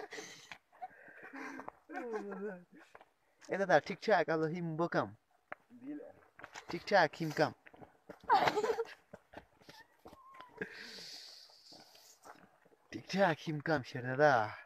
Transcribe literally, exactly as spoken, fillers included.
ए दादा ठिक छ kalau him bokam ठिक छ him kam ठिक छ him kam शेर दादा